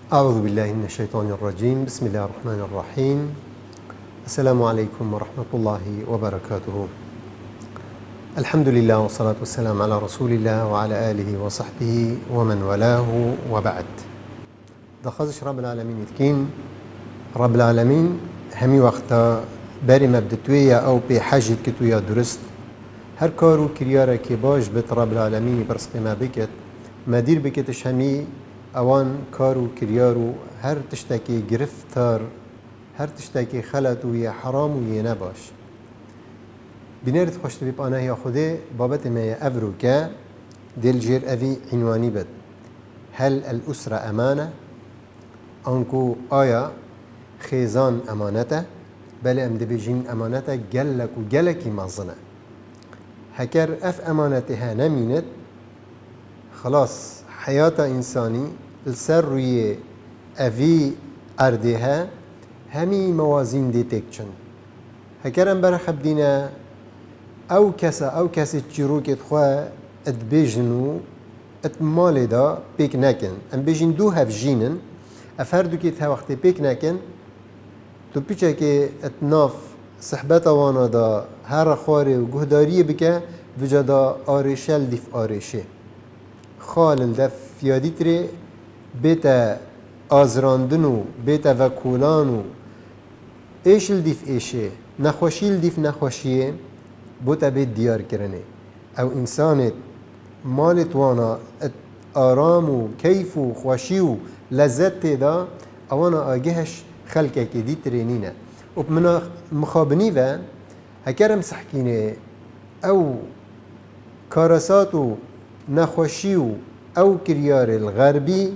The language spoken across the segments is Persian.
أعوذ بالله من الشيطان الرجيم. بسم الله الرحمن الرحيم. السلام عليكم ورحمة الله وبركاته. الحمد لله والصلاة والسلام على رسول الله وعلى آله وصحبه ومن والاه وبعد. دخزش رب العالمين يتكين رب العالمين همي وقتا باري مبدتوية أو بحاجة كتوية درست هر كارو كريارة كباش بت رب العالمين برسق ما بكت ما دير بكتش همي اوان کارو کریارو هر تشتکی گرفتار هر تشتکی خلط و یه حرام و یه نباش بینرد خوشت بیب آنه یا خوده بابت ما افرو که دل جير أفي عنواني بد هل الأسرة أمانة أنكو آية خيزان أمانته بل أم دبيجين أمانته جلك وجلك مظنة هكر أف أمانتها نمينت خلاص حياة إنساني السر روی أفي أردها همي موازين دي تكشن هكرم برخب دينا أو كسا تشيروك اتخوا اتبيجنو اتمالي دا بيك ناكن ام بيجن دو هف جينن افردو كي تها وقت بيك ناكن تو بيچا كي اتناف صحبتا وانا دا هر خواري و گهداري بك وجدا آرشل ديف آرشه خال الدف فيادي تري بيتا آزراندنو بيتا وكولانو ايش الديف ايشه نخوشي الديف نخوشيه بوتا بيت ديار كرنه او انسان مالت وانا آرام و كيف و خوشي و لذت دا اوانا آگهش خلقه که دی ترينينه و بمنا مخابني و هكرم سحكينه او كارساتو نخوشيو او كريار الغربي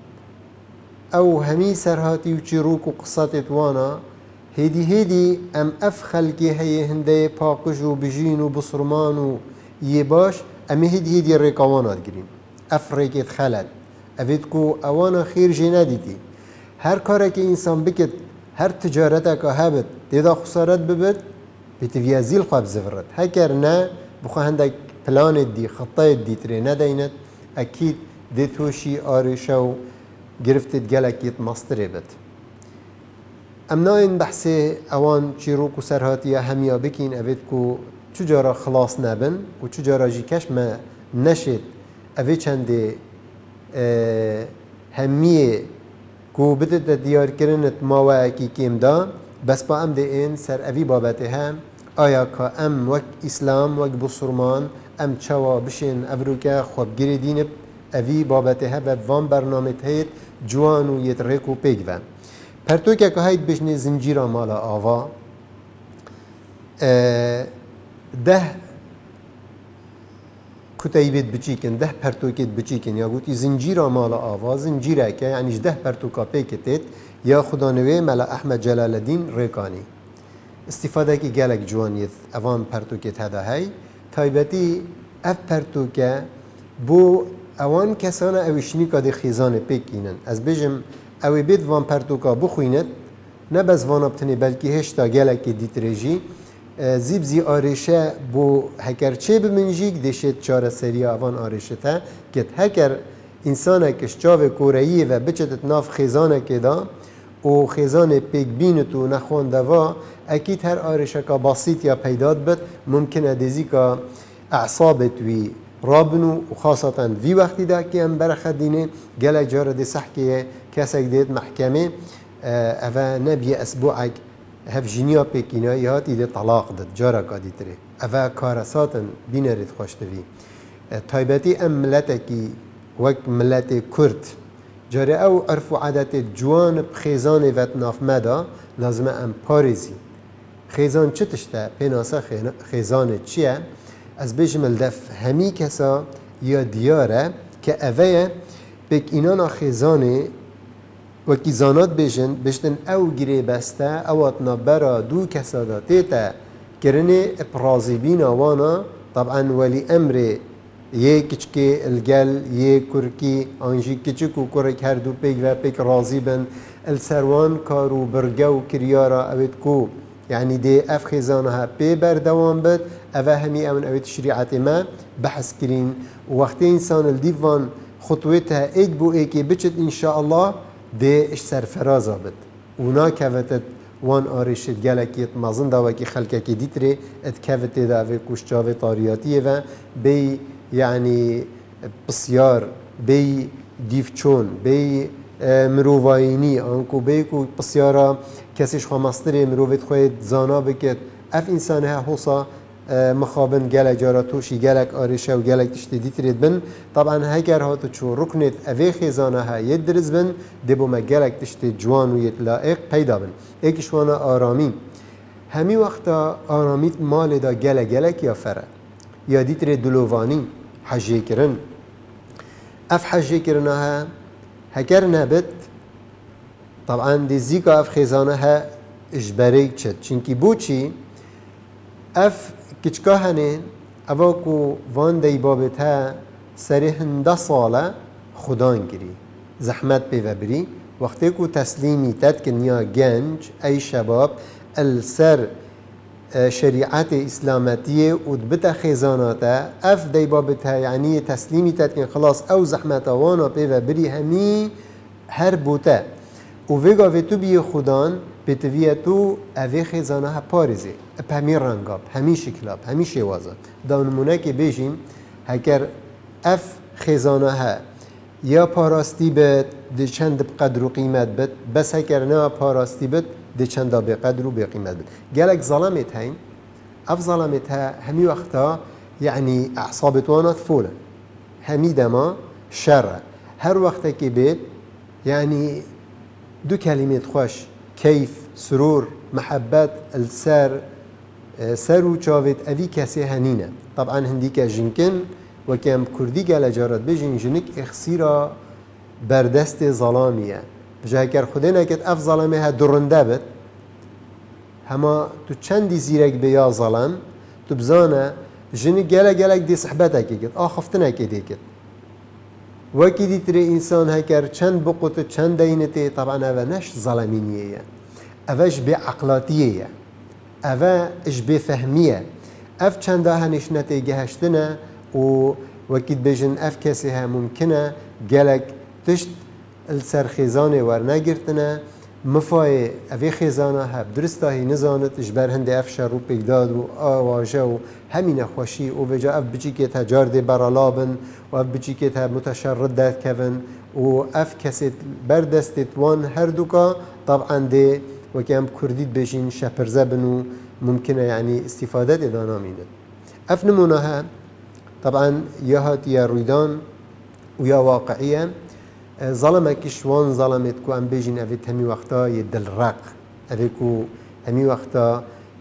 او همي سرهاتي و چروك و قصات وانا هيدي ام اف خلقي هي هنده پاقش و بجين و بصرمان و يباش ام هيدي الرقوانات گرين اف ريكت خلد افيدكو اوانا خير جناديتي هر كارك انسان بكت هر تجارتك هابت تدا خسارت ببت بتفيازيل خواب زفرت هكر نا بخوا هندك بلان دي خطايت دي تري ندينت اكيد دي توشي آرشو گرفتت گلکیت مستره بد امناین بحث اوان چیروک و سرهاتی همیا بکین اوید کو چجارا خلاص نبن و چجارا جی کش ما نشد اوید چنده همیه کو بدت دیار کرنت ماوه اکی کم دا بس با ام ده این سر اوی بابته هم آیا که ام وک اسلام وک بسرمان ام چوا بشین افروکا خواب گیری دینب اوی بابته ها و وان برنامه هید جوان و یترک و پیگ و پرتوکه که هید بشنی زنجیرا مالا آوا ده کتایبت بچیکن ده پرتوکت بچیکن یا گوتی زنجیرا مالا آوا زنجیره که یعنی ده پرتوکا پیکتید یا خدا نوی ملا احمد جلال الدین ریکانی استفاده کی گلک جوانیت اوان پرتوکت هدا هی تایبتی اف پرتوکه بو اوان کسانه اوشنی که دی خیزان پیکینن از بجم اوی بید وان پرتوکا بخویند نه بس وان ابتنی بلکه هشتا گلک دیترژی زیب زی آرشه بو هکرچه بمنجیک دشت چاره سری اوان آرشه تا که هکر انسانه کش چاو کورهیه و بچتت ناف خیزانه که دا و خیزان پیک بینتو نخوان دوا اکید هر آرشه که بسیط یا پیداد بد ممکنه دیزی که اعصابت وی رابنو و خاصة في وقت دا که ام برخدینه گلک جاره دی صحکیه کسک دید محکمه اوه نبی اسبوعک هف جنیا پیکینه یهات ایده طلاق داد جاره کادی تره اوه کارساتن بینرید خوشتوی تایبتی ام ملتکی وک ملت کرد جاره او عرف و عادت جوان بخیزان وطناف مدا لازم ام پارزی خیزان چه تشته؟ پیناسا خیزان چیه؟ از بجمل دف همی کسا یا دیاره که اوه بک اینانا خیزانه و کیزانات بشتن او گیره بسته او اتنا برا دو کسا دا تیتا کرنه اپرازیبین آوانا طبعا ولی امر یه کچکی الگل یه کرکی آنجی کچک و کرک هر دو پیک و پیک رازی بن السروان کارو برگو کریارا اوید کو يعني دي اف خزانها بي بردوام بد اوه همي امن اوه تشريعات ما بحث كرين وقت انسان الديفان خطوتها ايد بو ايكي بچت ان شاء الله ده اش سرفرازا بد اونا كفتت وان آرشت گلکیت مازن دا وکی خلکه که دیتره ات کفت دا و کشچاوه طاریاتیه و بی یعنی بسیار بی دیفچون بی مروواینی آنکو بی کو بسیارا کسیش خامستره مروویت خواهد زانا بکد اف انسانه حوصا مخابن گلک جارا توشی گلک آرشه و گلک تشتی دیترید بن طبعا هگر هاتو چو رکنت اوه خیزانه ها ید درز بن دبو ما گلک تشتی جوان و ید لائق پیدا بن ایکشوانا آرامی همی وقتا آرامیت مال دا گلک یا فره یا دیترید دلووانی حجه کرن اف حجه کرنه ها هگر نبت طبعا دی زیگا اف خیزانه ها اجباری چد چونکی بوچی اف کچکا هنین اوا کو وان دی بابت ها سری هنده ساله خدان گری زحمت بری وقتی کو تسلیمی تد کنیا گنج ای شباب السر شریعت اسلامتیه و دبتا خیزاناتا اف دی بابت ها یعنی تسلیمی تد کن خلاص او زحمت وانا بری همی هر بوته و ویگا وی تو بی خدان بتویه تو اوه خیزانه ها پارزه همی رنگاب همی شکلاب همی شوازه دا نمونه که بیشیم هکر اف خیزانه ها یا پاراستی بد ده چند بقدر و قیمت بد بس هکر نه پاراستی بد ده چند بقدر و بقیمت بد گلک ظلمت هین اف ظلمت ها همی وقتا یعنی اعصابتوانات فولا همی دما شر هر وقت که بید یعنی دو کلمات خوش کیف سرور محبت السر سر و چاوت اوی کسی هنینه طبعا هندی که جنکن و کم کردی گل جارت بجین جنک اخسیرا بردست ظلامیه بجای کر خود نکت اف ظلامه ها درنده بد هما تو چندی زیرک بیا ظلم تو بزانه جنک گلک دی صحبت اکی آخفتن اکی دی کت وکی دیتر انسان هکر چند بقوت چند دینته طبعا اوه نش ظلمینیه اوش به عقلاتیه اوه اش به فهمیه اف چند ها نشنته گهشتنه و وکید بجن اف کسی ها ممکنه گلک تشت السرخیزانه ورنگرتنه مفای اوه خیزانه ها درسته هی نزانت اجبر هنده اف شروع بگداد و آواجه و همین خوشی و وجا اف بچی که تا جارده برالابن و اف بچی که تا متشرد داد کون و اف کسی بردستت وان هر دوکا طبعا ده وكام كرديت بيجين شابرزا بنو ممكنه يعني استفادة دانا ميند اف نمونها طبعا يهات يا رويدان ويا واقعية ظلمك شوان ظلمت كو ام بيجين افيت همي وقتا يدل راق افيكو همي وقتا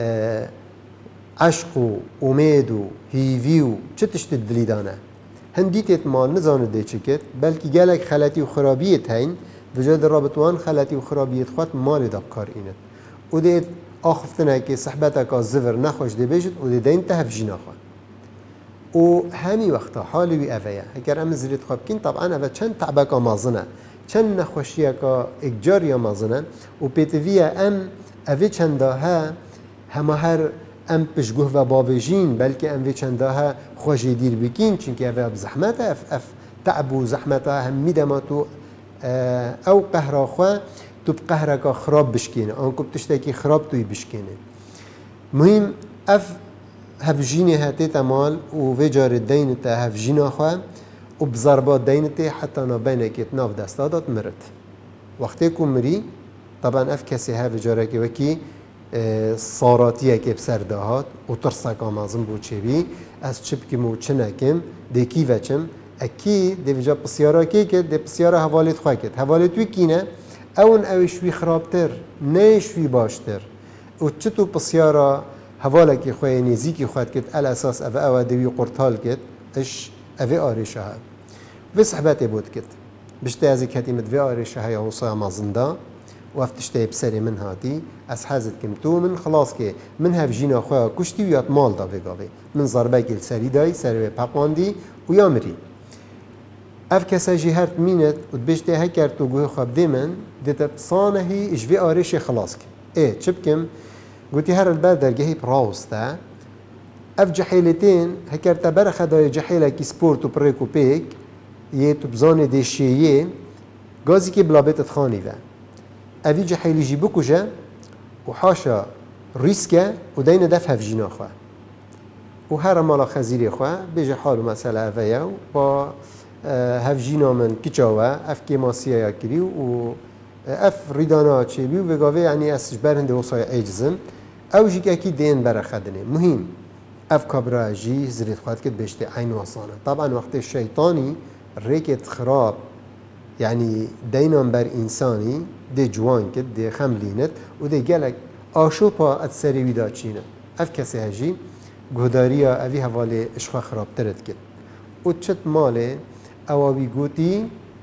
عشقو اميدو هيفيو چتشت الدلي دانا هنديتت ما نزان دي چكت بلكي جالك خلاتي وخرابيت هين بجد رابطوان خلاتي وخرابيت خوات مال دا بكار اينت و دي آخفتنه که صحبتك الزفر نخوش دي بيجت و دي دين تهف جيناخوان و همي وقتا حالي وي افايا هكر ام زريت خوابكين طبعا افا چند تعبك مازنه چند نخوشيك اكجاريا مازنه و بيتفيا ام افي چندها همه هر ام پشگوه و باوجین بلکه ام وی چندها خوشی دیر بکین چونکه افا بزحمت اف تعب و زحمت هم میدم تو او قهر خواه تو بقهرك خراب بشكينه انكو بتشتكي خراب توي بشكينه مهم اف هفجيني هاتي تمال و جار الدين تا هفجينا خواه و بضربات دينتي حتى نبينك يتناف دستادات مرت وقتكو مري طبعا اف كسي هف جارك وكي صاراتيه که بسر دهات و ترسک آمازم بود چه بی از چپ کم و چه نکم دیکی وچم اکی دیوجا پسیارا که دی پسیارا حوالت خواه کد حوالت وی کینه اون اوشوی خرابتر نیشوی باشتر و چه تو پسیارا حوالا که خواه نزیکی خواه کد الاساس او دوی قرطال کد اش اوی آرشه ها و صحبت بود کد بشته از کتیمت و آرشه های حوصا مازنده و افتشته بسری من هاتی از حزت کم تو من خلاص که من هفجینا خواه کشتی و یاد مال دا بگاوه من ضربه گل سری دای سری پاقواندی و یا مری اف کسا جی هرت مینت و بشته هکر تو گوه خواب دی من دیتا بسانه هی اجوی آرش خلاص کم چه بکم گوتی هر البر درگهی براوستا اف جحیلتین هکر تا برخ دای جحیله کی سپورت و پریک و پیک یه تو بزانه دی شیه گازی که بلابت خانی و اوی جحیلی جی بکوجه و حاشا ریسکه و دین دف هفجینا خواه و هر مالا خزیری خواه بیجه حال و مسئله اویا و با هفجینا من کچاوه اف که ماسیه یا کری و اف ریدانا چه بی و بگاوه یعنی اسش برنده وصای عجزم او جی که اکی دین برخدنه مهم اف کبرا جی زرید خواهد کد بشته عین وصانه طبعا وقت الشیطانی ریکت خراب يعني دينام بر إنساني دي جوان كد دي خملينت ودي جالك آشوبا أتسري ويدا تشينت أف كسي هجي جهداريا أبي هوالي إشخا خراب ترد كد وتشت مالي أو بيجوتي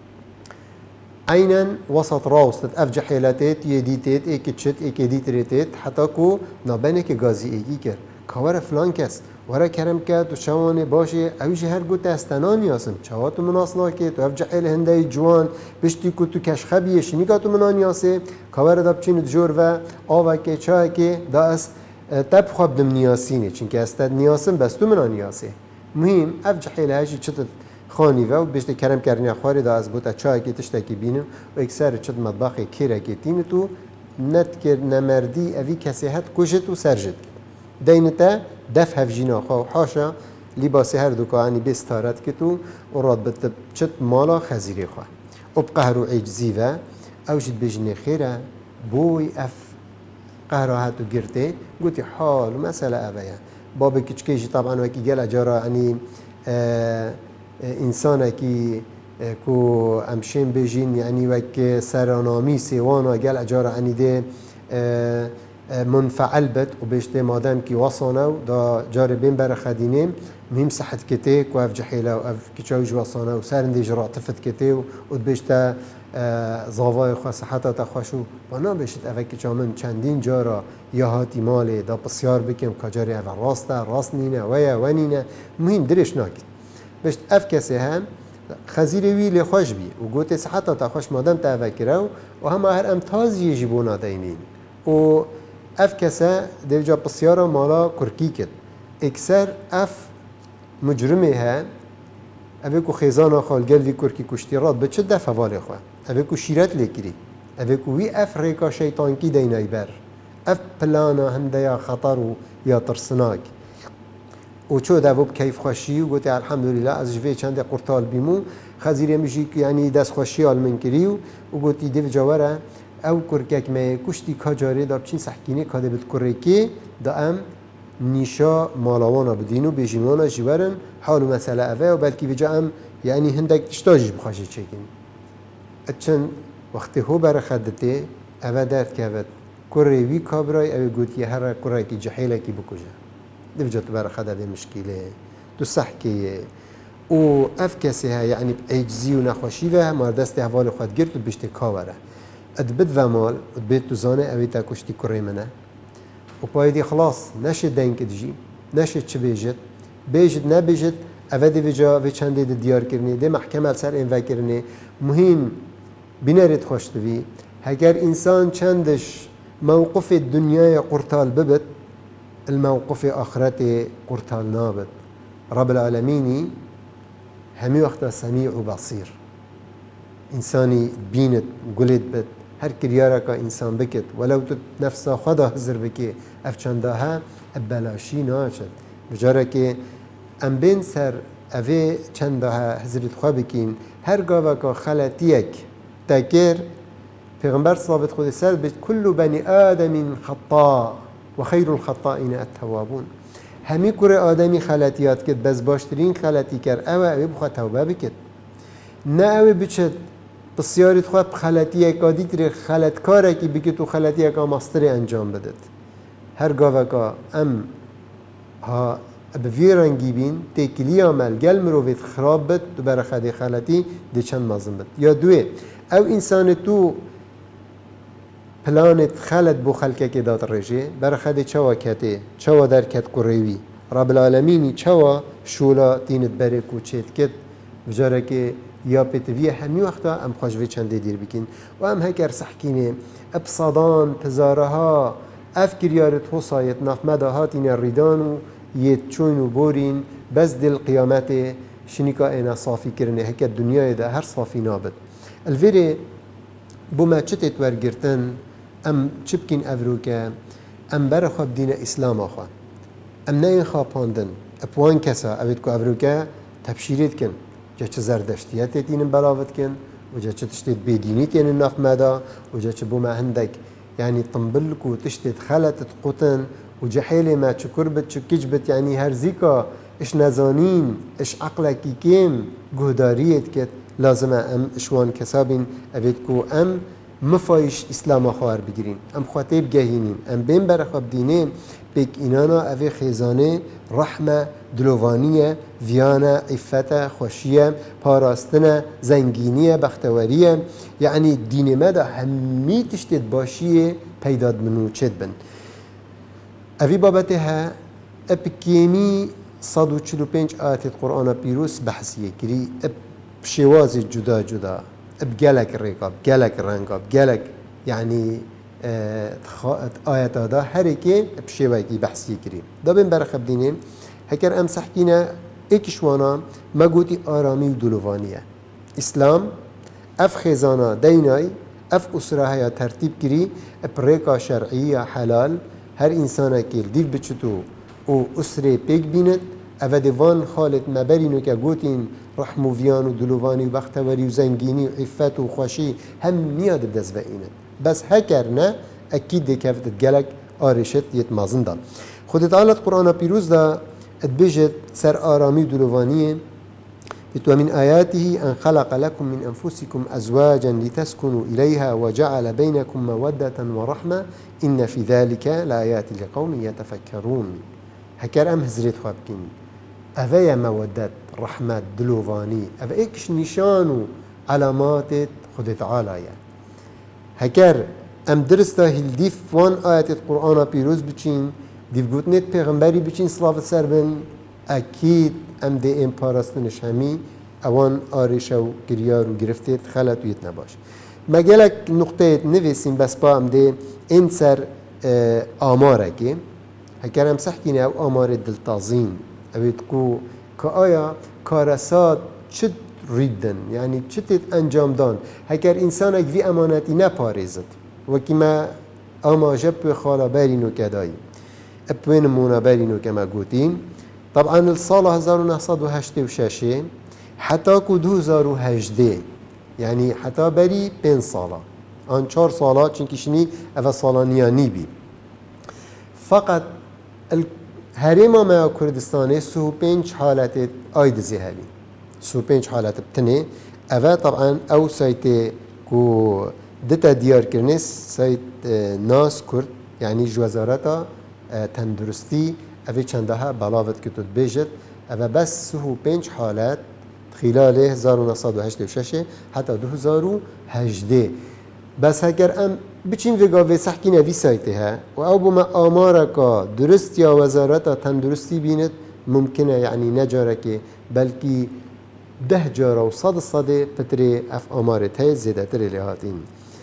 عينا وسط راوست أف جحيلاتات يديتات إيك تشت إيك يديتريتات حتى كو نابنك غازي إيكي كر كوار فلان كس ورا کرم کرد و شوانه باشه اویش هر گوت استنان یاسم چهات مناسنا که تو اف جحیل هنده جوان بشتی کو تو کش خبیه شنیکا تو منان یاسه کاور داب چین جور و آوا که چای که دا اس تب خواب دم نیاسینه چون که استاد نیاسم بس تو منان یاسه مهم اف جحیل هاشی چت خانی و بشتی کرم کردن خواری دا از بوت چای که تشتکی بینم و اکثر چت مطبخ کیره که تیم تو نت کر نمردی اوی کسی هات کشت و سرجت دینتا دف هفجینا خو حاشا لباس هر دکانی بستارت کتو و راد بتشت مالا خزیری خو اب قهرو عجزی و اوجد بجنه خیره بوی اف قهرهات و گرته گوتی حال مسئله اویا باب کچکیجی طبعا وکی گل اجارا یعنی انسان کی کو امشین بجین یعنی وک سرانامی سیوانا گل اجارا یعنی ده منفعل بد و بيشتي مادام كي وصانو دا جاربين بر خدينين مهم صحت كتيك واف جحيله واف كيتشاوج وصانو سارندي جرا تفت كتي و بيشتا زاوای خو صحت تا خوشو وانا بيشت افك كيچامن چندين جارا يا هاتي مال دا بسيار بكم كجاري اف راست نينه ويا ونينه مهم درش ناكت بيشت اف كسي هم خزيري وي لي خوش بي و گوت صحت تا خوش مادام تفكرو و هم هر امتاز يجيبونا دينين و اف کسا دیوجا بسیارا مالا کرکی کد اکثر اف مجرمه ها اوه کو خیزانا خالگل وی کرکی کشتی راد به چه دفع والی خواه اوه کو شیرت لیکری اوه کو وی اف ریکا شیطانکی دینای بر اف پلانا هنده یا خطر و یا ترسناک و چو دواب کیف خوشی و گوتی الحمدلله از جوه چند قرطال بیمو خزیری میشی که یعنی دست خوشی آل من کری و گوتی دیوجا وره او کرکک می کشتی کجاری داب چین سحکینی کاده بد کرکی دا ام نیشا مالاوانا بدینو بیجیمانا جوارن حال و مسئله اوه و بلکی بجا ام یعنی هندک تشتاجش بخواشه چکین اچن وقتی هو بر خدته اوه درد که اوه کره وی کابرای اوه گوتی هر کره کی جحیله کی بکجه دی بجا تو بر خده مشکله تو سحکیه و اف کسی ها یعنی عجزی و نخوشی و مردست حوال خود گرد و بشت کاوره ادبت و مال ادبت تو زانه اوی تا کشتی کره منه و پایدی خلاص نشد دنگ کدجی نشد چه بیجد نبیجد اوه دی وجا و چنده دی دیار کرنی دی محکمه سر این وکرنی مهم بینرد خوشتوی هگر انسان چندش موقف دنیای قرطال ببت الموقف آخرت قرطال نابت رب العالمینی همی وقت سمیع و بصیر انسانی بینت گلید بد هر کریاره که انسان بکت ولو تو نفسا خدا حضر بکی اف چنده ها بلاشی ناشد بجاره که ام بین سر اوه چنده ها حضرت خواه بکین هر گاوه که خلطیک تکر پیغمبر صلابت خود سر بید کل بنی آدم خطا و خیر الخطائین التوابون همی کره آدمی خلطیات کد بس باشترین خلطی کر اوه بخواه توبه بکد نه اوه بچد بسیاری خواه بخلطیه که دیتر خلطکاره که بکت و خلطیه که ماستری انجام بدد هر گاوه که ام ها بوی رنگی بین تکلی عمل گل مروفیت خراب بد دو برخده خلطی دی چند مازم بد یا دوه او انسان تو پلانت خلط بو خلقه که داد رجه برخده چوا کته چوا در کت قروی رب العالمینی چوا شولا تینت برکو چیت کت بجاره که یا پتوی همی وقتا ام خوشوی چنده دیر بکن و ام هکر سحکینه ابصادان پزارها افکریارت حسایت نفمده هاتین ریدان و یت چون و بورین بس دل قیامت شنیکا اینا صافی کرنه هکر دنیای ده هر صافی نابد الویره بما چتت ورگرتن ام چبکین افروکه ام برخواب دین اسلام آخوا ام نه خواپاندن اپوان کسا اوید کو افروکه تبشیرید کن جا چه زردشتیت تینن بلاوت کن و جا چه تشتید بیدینی تینن ناف مدا و جا چه بوما هندک يعني تنبلك وتشتت خلت قطن وجحيلة ما تشكر بت يعني هرزيكا اش نزانين اش عقلك كيم جهداريت كت لازم ام اشوان كسابين ابيتكو ام مفايش اسلام خوار بگیرین ام خاطب گهینین ام بین برخواب دینه بک اینانا اوی خیزانه رحمه دلوانیه ویانه عفته خوشیه پاراستنه زنگینیه بختوریه یعنی دین مده همی تشتید باشیه پیداد منو چد بن اوی بابته ها اپکیمی 145 آیت قرآن پیروس بحثیه کری بشواز جدا جدا بجلك الرقاب جلك الرنقاب جلك يعني آيات هذا هركي بشيوكي بحثي كريم ده بين برخب دينين هكر امسح كينا اكشوانا ما قوتي آرامي ودلوفانية اسلام اف خزانة ديناي اف اسرها يا ترتيب كري بريكا شرعية حلال هر انسانا كيل ديف بچتو و اسري بيك بينت اوه دیوان خالت مبرینو که گوتین رحم و ویان و دلوانی و بختوری و زنگینی و عفت و خوشی هم میاد بدست و اینه بس هکر نه اکید دکفت گلک آرشت یت مازن دان خود تعالی قرآن پیروز دا ادبیجت سر آرامی و دلوانیه بتو من آياته أن خلق لكم من أنفسكم أزواجا لتسكنوا إليها وجعل بينكم مودة ورحمة إن في ذلك لآيات لقوم يتفكرون هكر أم هزريت خوابكين أفيا مودة رحمة دلوفاني أفا إيكش نشانو علامات خد تعالى هكر أم درستا هلديف وان آيات القرآن بيروز بچين ديف قوتنت پیغمبری بچين صلاة سربن أكيد أم دي إم پارستنش همي اوان آرشا و گريار و گرفتت خلط و يتنباش مجالك نقطة نفسين بس با أم دي إن سر آمارك هكر أم سحكين أو آمار دلتازين أبيتكو كآية كارسات چد ریدن یعنی چتت انجام دان هکر انسانک وی امانتی نپارزد وکیما اما جب خالا برینو کدایی اپوین مونا برینو کما گوتین طبعا السال 1986 حتی که 2018 یعنی حتی بری 5 ساله آن 4 ساله چنکشنی اول سالانیانی بی فقط هرما ما کردستانه 35 حالت آید زهبی 35 حالت بتنه اوه طبعا او سایت کو دتا دیار کرنس سایت ناس کرد یعنی وزارت تندرستی اوه چندها بلاوت کتود بیجد اوه بس 35 حالت خلال 1986 حتی 2018 بس اگر ام بچین وگاوی سحکین اوی سایته ها و او بما آمارکا درست یا وزارت تندرستی بیند ممکنه یعنی نجاره که بلکی 10 جاره و 100 پتری اف آمارت های زیده تری لحاتین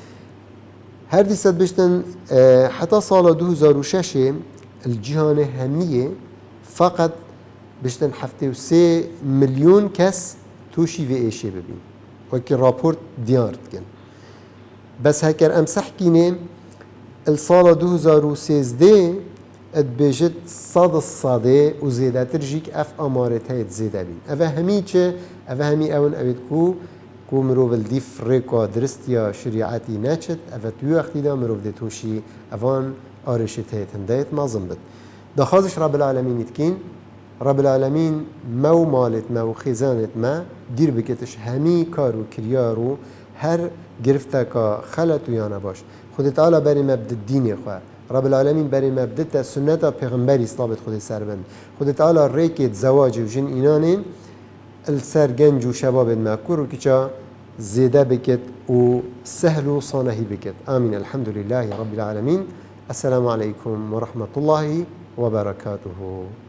هر دیست بشتن حتی سال 2006 الجهان همیه فقط بشتن 73 میلیون کس توشی و ایشه ببین وکی راپورت دیارت کن بس هكر امسح كيني الصالة 2013 اتبجت صاد الصادي وزيدا ترجيك اف امارت هاي تزيدا بين افا هميچه افا همي اون اويد كو مروف الديف ريكو درست يا شريعتي ناچت افا توي وقتي دا مروف دي توشي افان آرشت هاي تندايت ما زنبت دا خازش رب العالمين يتكين رب العالمين مو مالت مو خزانت ما دير بكتش همي كارو كريارو هر گرفته که خلط و یانه باش خود تعالی بری مبد دین خواه رب العالمین بری مبد سنت پیغمبری صلابت خود سربند خود تعالی ریکت زواج و جن اینانین السرگنج و شباب مکور و کچا زیده بکت و سهل و صانهی بکت آمین الحمد لله رب العالمین السلام علیکم و رحمت الله و برکاته